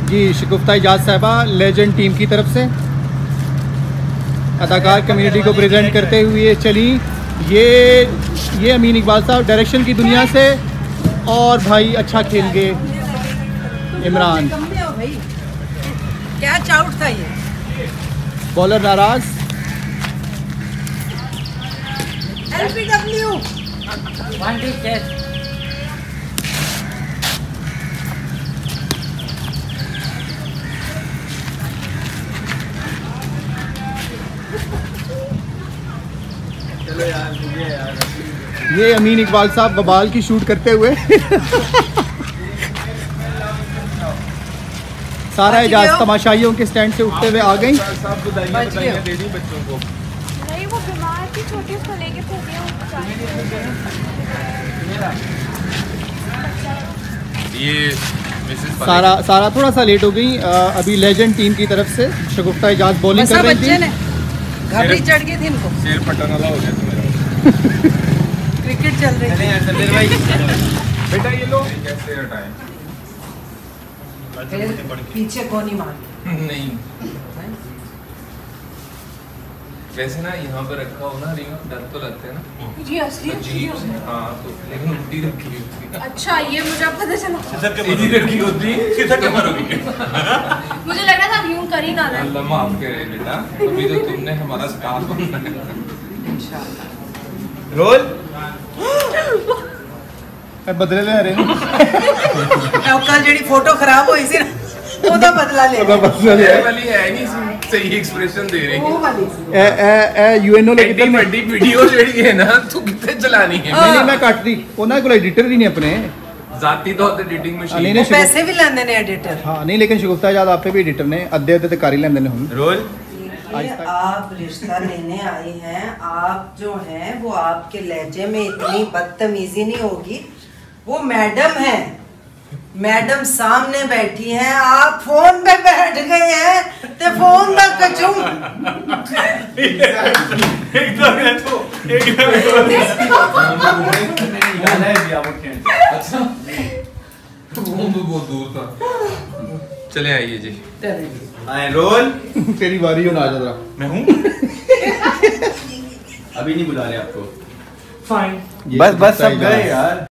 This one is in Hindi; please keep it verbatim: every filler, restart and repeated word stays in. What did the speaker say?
जी शगुफ्ता इजाज़ साहिबा लेजेंड टीम की तरफ से अदाकार कम्युनिटी को प्रेजेंट करते हुए चली। ये ये अमीन इकबाल साहब डायरेक्शन की दुनिया से, और भाई अच्छा खेल गए इमरान। क्या आउट था ये? बॉलर नाराज। एलबीडब्ल्यू ये अमीन इकबाल साहब बबाल की शूट करते हुए सारा इजाज़ तमाशाइयों के स्टैंड से उठते हुए आ गई। ये सारा सारा थोड़ा सा लेट हो गई। अभी लेजेंड टीम की तरफ से शगुफ्ता इजाज़ बॉलिंग कर रही थी। घबरी चढ़ गई थी इनको। शेर पटन वाला हो गया तुम्हारा। क्रिकेट चल रही है भाई। बेटा ये लो कैसे हटाएं? पीछे कौन ही मार नहीं वैसे ना यहाँ पे रखा हो ना रिंग डर तो लगते हैं ना जी असली जी हाँ तो लेकिन उल्टी रखी होती है। अच्छा ये मुझे पता चला। सीधी रखी होती सीधा क्या मारोगी? मुझे लगा था यूं कर ही ना रहे। अल्लाह माफ करे बेटा अभी तो तुमने हमारा स्टार बनना है इंशाल्लाह। रोल बदले ले रहे कल जेडी फोटो खराब हुई सी ਉਹਦਾ ਬਦਲਾ ਲੈ ਇਹ ਵਾਲੀ ਹੈ ਨਹੀਂ ਸਹੀ ਐਕਸਪ੍ਰੈਸ਼ਨ ਦੇ ਰਹੀ ਉਹ ਵਾਲੀ ए ए ए यूएनओ ले ਐਡੀ ਵੱਡੀ ਵੀਡੀਓ ਜਿਹੜੀ ਹੈ ਨਾ ਤੂੰ ਕਿੱਥੇ ਚਲਾਣੀ ਹੈ? नहीं नहीं मैं काट दी ਉਹਨਾਂ ਕੋਲ एडिटर ही नहीं अपने ਜ਼ਾਤੀ ਤੌਰ ਤੇ ਐਡੀਟਿੰਗ ਮਸ਼ੀਨ नहीं नहीं पैसे भी लेंदे ने एडिटर। हाँ नहीं लेकिन शगुफ्ता इजाज़ आप पे भी एडिटर ने अद्धे अद्धे तो कर ही लेंदे ने हुन। रोल आप रिश्ता लेने आई हैं, आप जो हैं वो आपके लहजे में इतनी बदतमीजी नहीं होगी। वो मैडम है, मैडम सामने बैठी हैं, आप फोन पे बैठ गए हैं ते फोन ना कचूं एकदम है तो एकदम गाना है भी आप अच्छा वो तो बहुत दूर था। चले आइए जी आए रोल तेरी बारी हो ना आ जरा। मैं हूँ अभी नहीं बुला रहे आपको। फाइन बस बस सब गए यार।